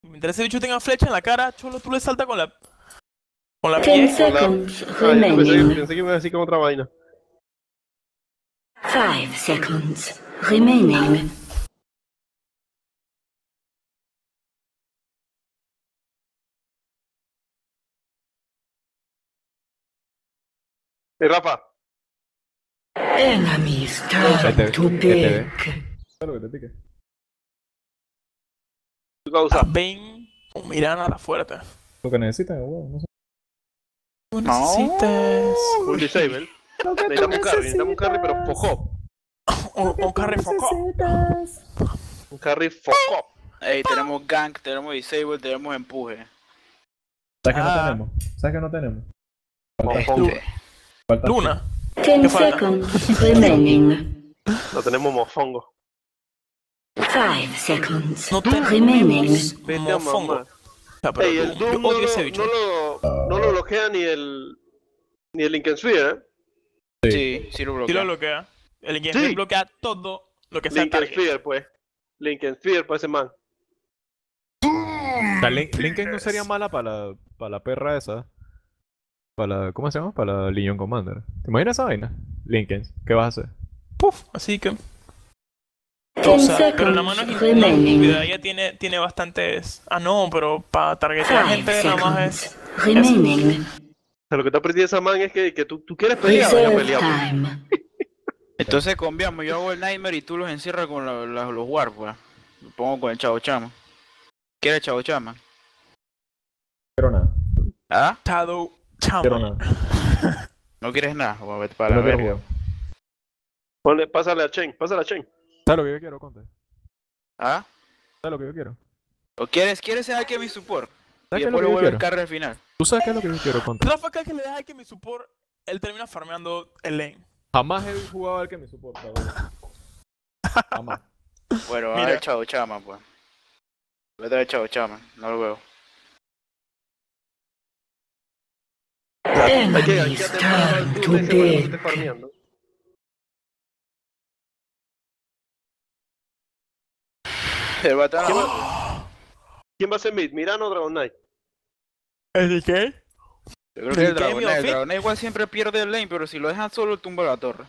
Mientras ese bicho tenga flecha en la cara, cholo, tú le saltas con la 10 pie. seconds Ah, yo remaining. pensé que me iba a decir con otra vaina. 5 seconds remaining. Rafa, Enemies ¿Qué turn te, to qué te ve? pick. Claro que te pique. ¿tú qué vas a usar? Ven o Mirana la fuerte. Lo que necesitan, huevo, no sé. Tú necesitas Un disable. Necesitamos un carry, pero foco. un carry foco. Un carry foco. Ey, tenemos gank, tenemos disable, tenemos empuje. ¿Sabes que no Ah. tenemos? ¿Sabes que no tenemos? Foco. Falta Luna. 10 falta? seconds remaining. No tenemos mofongo. 5 seconds No remaining. tenemos Vete a mofongo. mamar. Ya, pero Ey, el yo Doom odio ese bicho. no lo bloquea ni el Linken Sphere, ¿eh? Sí, sí lo Sí bloquea. lo bloquea. El Sí. Engagement bloquea todo lo que sea Linken target. Sphere, pues. Linken Sphere para ese man. O sea, Lincoln no sería mala para la perra esa. Para la, ¿cómo se llama? Para la Legion Commander. ¿Te imaginas esa vaina? Lincoln, ¿qué vas a hacer? Puf, así que. 10 Pero la mano seconds es no, remaining. ella tiene bastantes. Ah, no, pero para targetear 5 gente nada más es. seconds remaining. O sea, lo que está aprendiendo esa man es que tú quieres pelear, vaya a Reserve pelear. time. Entonces cambiamos, yo hago el Nightmare y tú los encierras con los War, pues. Lo pongo con el Chavo Chama. ¿Quieres Chavo Chama? Pero nada. ¿Ah? Shadow Pero Chama. nada. ¿No quieres nada? Vamos a ver para No la quiero verga. jugar. Pásale a Chain, pásale a Chain. ¿Sabes lo que yo quiero, Conte? ¿Ah? ¿Sabes lo que yo quiero? ¿O quieres ser aquí mi support? Y ¿Sabes qué es lo después que lo yo vuelve el quiero? carry al final. ¿Tú sabes qué es lo que yo quiero, Conte? Rafa, cada que le deja que mi support, él termina farmeando el lane. Jamás he jugado al que me soporta, weón. Jamás. Bueno, Mira. ahora el Chavo Chama, pues. Voy a traer el Chavo Chama, no lo veo. Hay que Enemies aterrar al turn Doom to ese para que no se esté pick. farmeando. El batán a la ¿Quién va a ser mid? ¿Mirano o Dragon Knight? ¿El qué? Yo creo que el ¿El qué, Dragon mi Knight. El outfit? Dragon Knight igual siempre pierde el lane, pero si lo dejan solo, tumba la torre.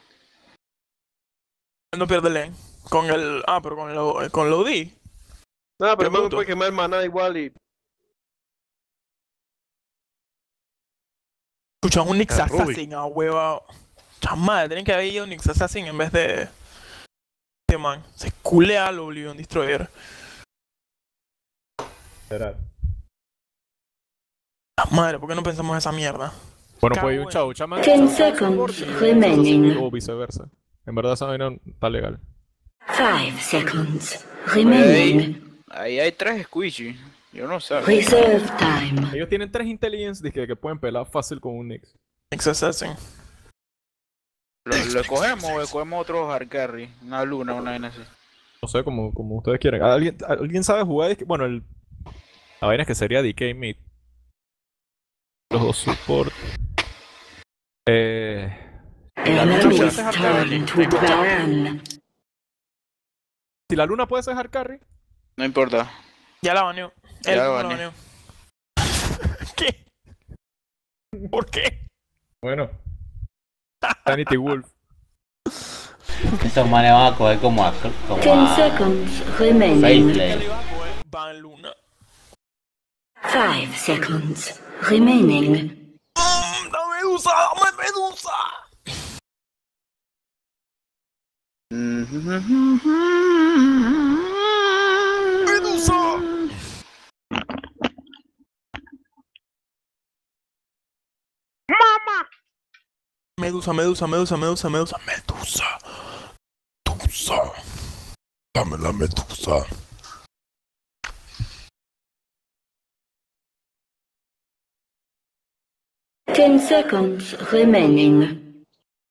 Él no pierde lane. Con el. Ah, pero con el OD. No, pero Qué el man bruto. puede quemar maná igual y. Escucha, un Nix Ah, Ruby. Assassin, ah, hueva. Chamal, tienen que haber ido un Nix Assassin en vez de. Este man. Se culea al Oblivion Destroyer. Será. La madre, ¿por qué no pensamos esa mierda? Bueno, Cago pues hay un en- chavo chama. 10 seconds remaining. O viceversa. En verdad esa vaina está legal. 5 seconds remaining. Ahí hay 3 Squishy. Yo no sé. Reserve time. Ellos tienen 3 intelligence que pueden pelar fácil con un Nix. Nix Assassin. ¿Lo escogemos o escogemos otro hard carry? Una luna, una vaina así. No sé, como ustedes quieran. ¿Alguien sabe jugar? Bueno, la vaina es que sería DK Mid. Los dos support. Enemies turn to ban. Si la luna puede ser hard carry, No importa. Ya la baneó. Ya Él la no baneó. ¿Qué? ¿Por qué? bueno. Sanity Wolf. Esos manes van a coger como 10 seconds remaining. Faceless. Van Luna. 5 seconds remaining. ¡La medusa! ¡Dame medusa! ¡Medusa! Medusa, medusa, medusa, medusa, medusa, medusa. Medusa. Dame la medusa. Ten seconds remaining.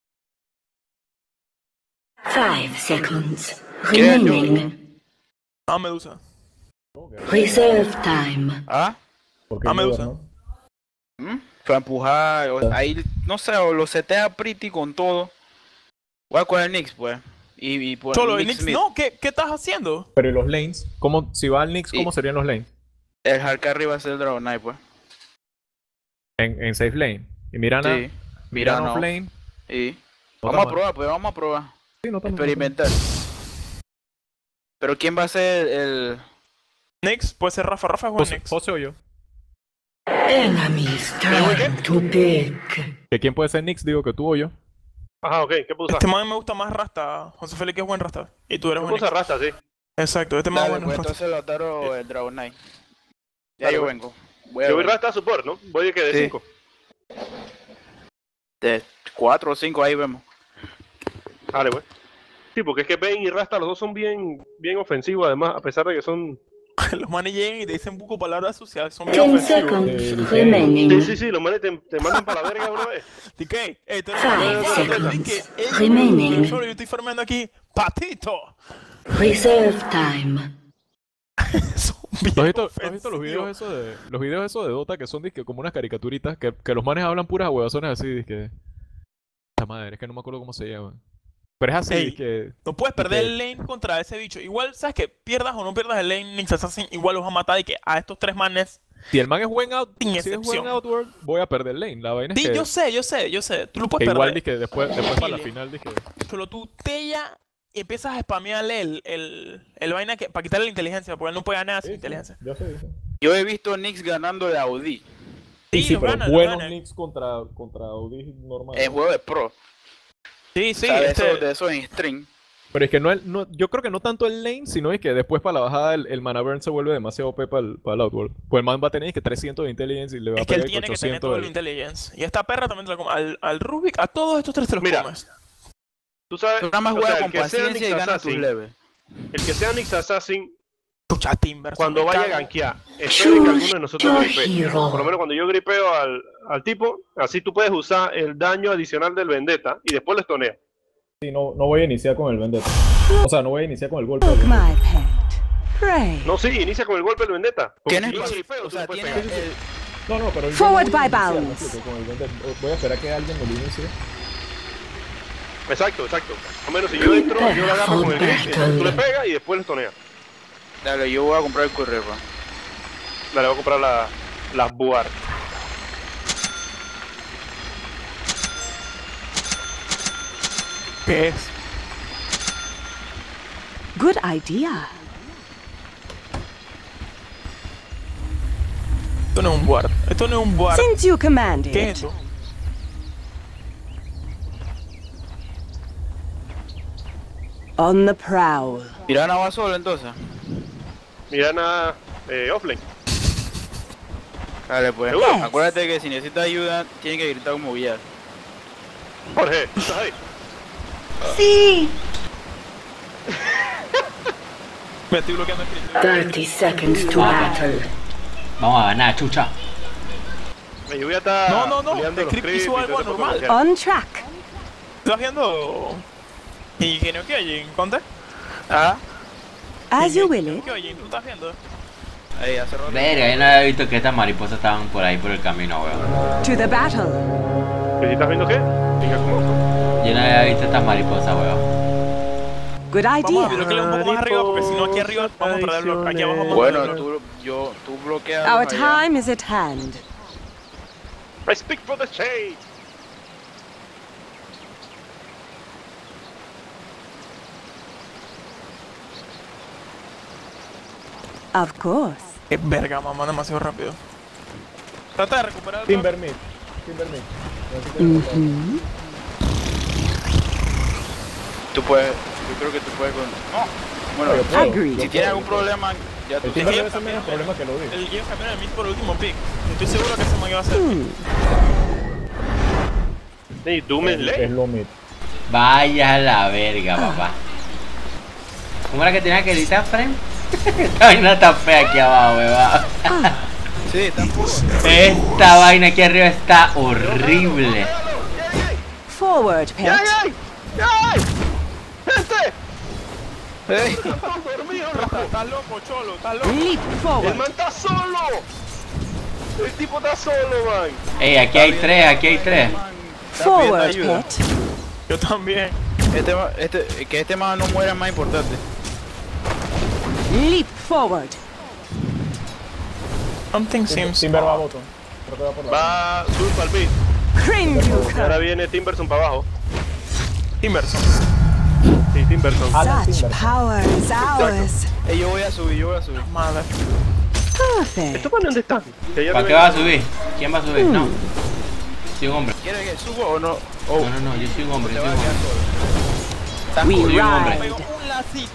5 seconds remaining. Ah, medusa. Reserve time. ¿Ah? ¿Por qué Ah, me Yoda, gusta. no? Fue a empujar. Ahí, no sé, o lo setea pretty con todo. Voy a coger el Nix, pues. Y pues. Solo, el Nix Nix, mid. no, ¿qué estás haciendo? Pero ¿y los lanes? ¿Cómo, si va al Nix, Y- cómo serían los lanes? El hard carry va a ser el Dragon Knight, pues. En safe lane. Y Mirana, Sí. Mirana Mirana off lane. Y No vamos a está mal. probar, pues vamos a probar. Sí, no está mal. Experimentar. Pero ¿quién va a ser el...? Nix, puede ser Rafa. Rafa es buen José, Nix. José o yo. Enemies turn to pick. ¿Que quién puede ser Nix? Digo que tú o yo. Ajá, ok, ¿qué puedo usar? Este man me gusta más Rasta. José Félix es buen Rasta. Y tú eres Yo buen puedo usar Nix. Rasta, sí. Exacto, este man es Dale, buen pues Rasta. entonces Lautaro el Dragon Knight. Ya Dale, yo pues. vengo. Voy a Yo voy ver. Rasta a support, ¿no? Voy de que de Sí. 5. De 4 o 5 ahí vemos. Dale, pues. Sí, porque es que Ben y Rasta los dos son bien ofensivos, además, a pesar de que son... Los manes llegan y te dicen buco palabras sucias. Son bien 10 ofensivos. seconds Sí, remaining. sí, los manes te mandan para la verga una vez. DK, tú Five eres seconds remaining. Yo estoy farmeando aquí. ¡Patito! Reserve time. Son ¿Tú bien has visto ofensivos. los videos esos de Dota que son dizque como unas caricaturitas que los manes hablan puras huevazones así, dizque. Esta madre, es que no me acuerdo cómo se llaman. Pero es así, Ey. dizque. No puedes perder Ok. el lane contra ese bicho. Igual, ¿sabes qué? Pierdas o no pierdas el lane, Nix Assassin, igual los va a matar y que a estos tres manes... Si el man es buen out, Sin si es excepción. buen outward, voy a perder lane. La vaina es Sí, que, yo sé. Tú lo que puedes igual perder. dizque después para la Chile. final dizque. Solo tú tella y empiezas a spamearle el vaina que, para quitarle la inteligencia, porque él no puede ganar sin inteligencia. Yo sé. Yo he visto a Knicks ganando de Audi. Sí, lo ganan, lo buenos ganan. Knicks contra Audi normal. En juego de pro. Sí, sí, O sea, de este... eso, de eso en string. Pero es que no, yo creo que no tanto el lane, sino es que después para la bajada el mana burn se vuelve demasiado OP para el outward. Pues el man va a tener que 300 de intelligence y le va Es a que él pegar tiene que tener 800 todo el de... intelligence. Y esta perra también te la come. Al Rubik, a todos estos tres te los Mira, comes. Tú sabes, Tú nada más o juegas sea, con el que sea paciencia y Nyx ganas tus Assassin, levels. el que sea Nyx Assassin, Chucha, Timber. cuando me vaya a cago. gankear, espere que alguno de nosotros your gripee. hero. Por lo menos cuando yo gripeo al tipo, así tú puedes usar el daño adicional del vendetta y después lo estoneas. Sí, no voy a iniciar con el vendetta. O sea, no voy a iniciar con el golpe. Look, my pet. Pray. No, sí, inicia con el golpe del vendetta. Porque Tienes si yo pas- gripeo, o tú sea, me puedes tienes pegar. el- No, pero yo Forward no voy a by iniciar, bounds. me explico, con el vendetta. Voy a esperar que alguien me lo inicie. Exacto. Al menos si yo entro, yo lo agarro con el grip, entonces tú le pegas y después lo estoneas. Dale, yo voy a comprar el correo. Dale, voy a comprar las Buar. ¿Qué es? Good idea. Esto no es un ward. Esto no es un ward. Since you command ¿Qué es it, eso? on the prowl. Tirana va solo entonces. Mirana offlane. Dale, pues. Yes. Acuérdate que si necesitas ayuda, tienes que gritar como Villar. Jorge, ¿tú estás ahí? Sí. Me estoy bloqueando el clip. 30 seconds to battle. Vamos a ganar, chucha. Me lluvia está No, liando el los creep creeps hizo y algo todo eso anormal. para On track. ¿Estás viendo? ¿Y qué no que oye? ¿Conte? Ah, As you will it. ¿Qué oye? ¿Tú estás viendo? ahí hace rato. Verga, yo no había visto que estas mariposas estaban por ahí por el camino, weón. To the battle. ¿Que si estás viendo qué? Venga, ¿cómo? Yo no había visto estas mariposas, weón. Good Vamos a idea. bloquearle un poco más arriba porque si no aquí arriba vamos a perder el bloque. Aquí abajo vamos a Bueno, perder el bloque. tú bloqueas. Our allá. time is at hand. I speak for the shade. Of course. Qué verga, mamá, demasiado rápido. Trata de recuperar el Timber mid. Mhm. Tú puedes. Yo creo que tú puedes con. No. Bueno, yo puedo. Agreed. si tienes algún problema, ya tú El tienes. Timber debe ser menos problema que lo digo. El ellos cambiaron el mid por el último pick. Estoy seguro que ese man iba a ser. Sí, Doom en Es lane. lo mid. Vaya a la verga, papá. ¿Cómo era que tenía que gritar, Fren? Esta vaina está fea aquí abajo, weón. Sí, tampoco. Esta vaina aquí arriba está horrible. Forward, pet. ¡Ay! ¡Gente! Hey. ¡Estamos dormidos, loco! Estás loco, cholo, estás loco. Leap ¡El forward. man está solo! ¡El tipo está solo, man! Ey, aquí hay tres, aquí hay tres. Está pidiendo Forward, ayuda. pet. Yo también. Que este man no muera es más importante. Leap forward. Something seems Timber va a off. bottom. Creo que va por la Va Sur para el mid. Y ahora viene Timberson para abajo. Timberson. Sí, Timberson. Alan Such Timber. power is ours. Yo voy a subir. Madre. Perfect. ¿Estos manes dónde están? Que ya ¿Para te qué ven. va a subir? ¿Quién va a subir? No. Soy un hombre. ¿Quieres que subo o no? No, yo soy un hombre. Te Yo vas soy a un quedar hombre. solo. We Soy un hombre. Pego ride. un lacito.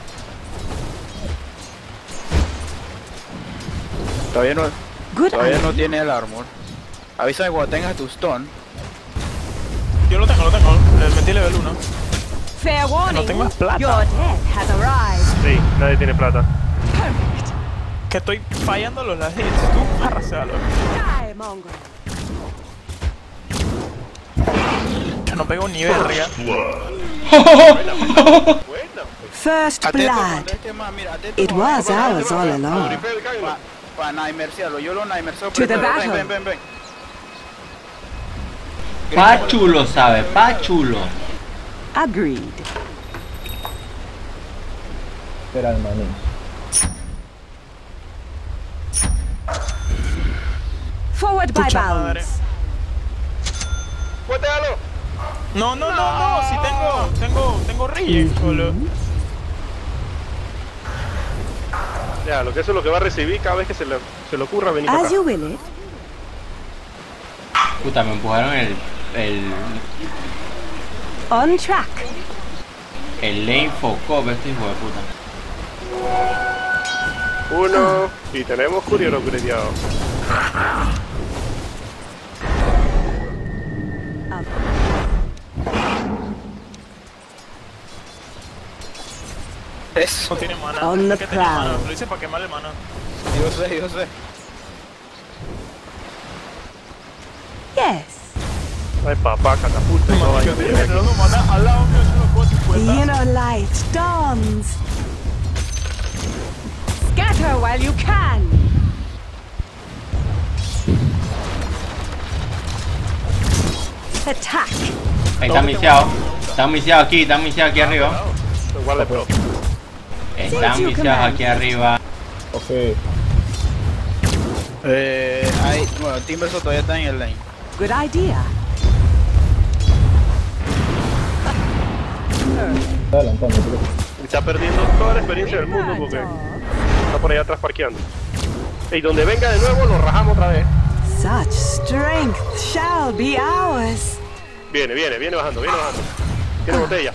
Good Todavía idea. no tiene el armor. Avísame cuando tengas tu stone. Yo lo tengo. Le metí level 1. Fair warning. tengo más plata. Your death has arrived. Sí, nadie tiene plata. Que estoy fallando los hits. Tú arraséalo. Die, mongrel. Yo no pego ni verga. Buena. First Atento blood. cuando este man, mira, atento It cuando was este man- ours all along. Para naimerciarlo, yo lo naimerceo To the primero. battle. Ven. Pa' chulo, ¿sabe? Pa' chulo. Agreed. Espera el maní. Forward by Pucha madre. bounds. ¡Cuéntalo! No. Si tengo reyes, solo. Ya, lo que eso es lo que va a recibir cada vez que se le ocurra venir para As acá. you will it. Puta, me empujaron On track. el lane focop, este hijo de puta. Uno. Y tenemos Curiero upgradeado. Eso. No tiene mana. On the ¿Qué tenía mana? prowl. Lo hice para quemarle mana. Yo sé. Yes. Ay, papá, catapulta y todo ahí. Luego manda al lado mío, yo lo puedo The 50. inner light dawns. Scatter while you can. Attack. Ahí está misiado. Están misiados aquí arriba. Guarda el pro. Están misiados aquí arriba. Ok. Bueno, Timberson todavía está en el lane. Good idea. Está adelantando, creo. Está perdiendo toda la experiencia del mundo porque está por allá atrás parqueando. Y donde venga de nuevo lo rajamos otra vez. Such strength shall be ours. Viene bajando. Tiene botella.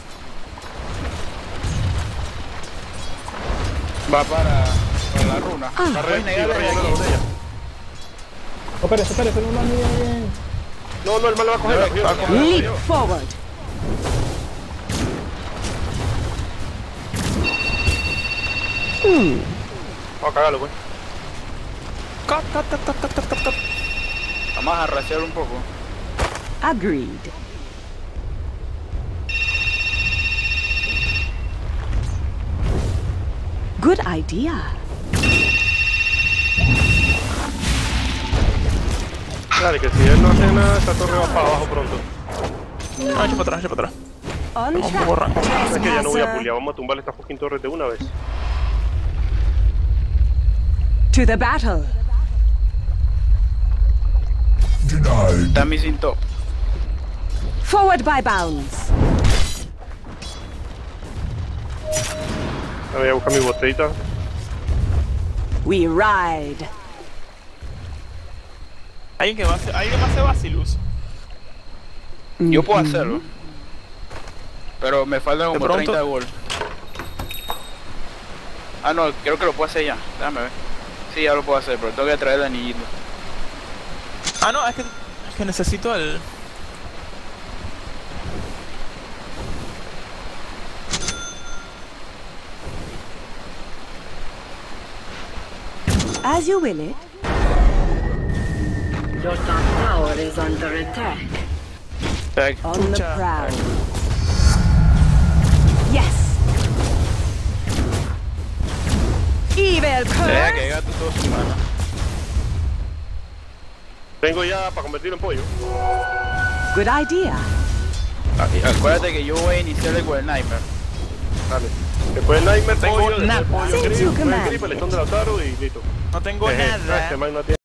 Va para la runa. Está Puedes negarle relleno aquí. la botella. Oh, espérese, no mami bien. No, el mal lo va a coger. Va a coger. Leap forward. Vamos a cagarlo, pues. Vamos a arrasear un poco. Agreed. Good idea. Dale, que si él no hace nada, esta torre va para abajo pronto. No, echa para atrás. On Vamos un poco track. rango. Es que ya no voy a Trespasser. pulear, vamos a tumbarle estas fucking torres de una vez. To the battle. Está missing top. Forward by bounds. Voy a buscar mi botellita. We ride. Alguien que va a hacer Basilus. Yo puedo hacerlo. Pero me faltan como pronto- 30 de gol. Ah, no, creo que lo puedo hacer ya. Déjame ver. Sí, ya lo puedo hacer, pero tengo que traer el anillito. Ah, no, es que necesito el... As you will it. Your top tower is under attack. On the Pucha. prowl. Yes. Evil Deja que curse. gato todo su mano. Tengo ya para convertirlo en pollo. Good idea. Acuérdate que yo voy a iniciarle con el Nightmare. Dale. Después el Nightmare, Tengo pollo, después nada. el pollo Since gris, you después el command. grip, el lechón de Lautaro y listo. No tengo Jeje, nada. Este man no tiene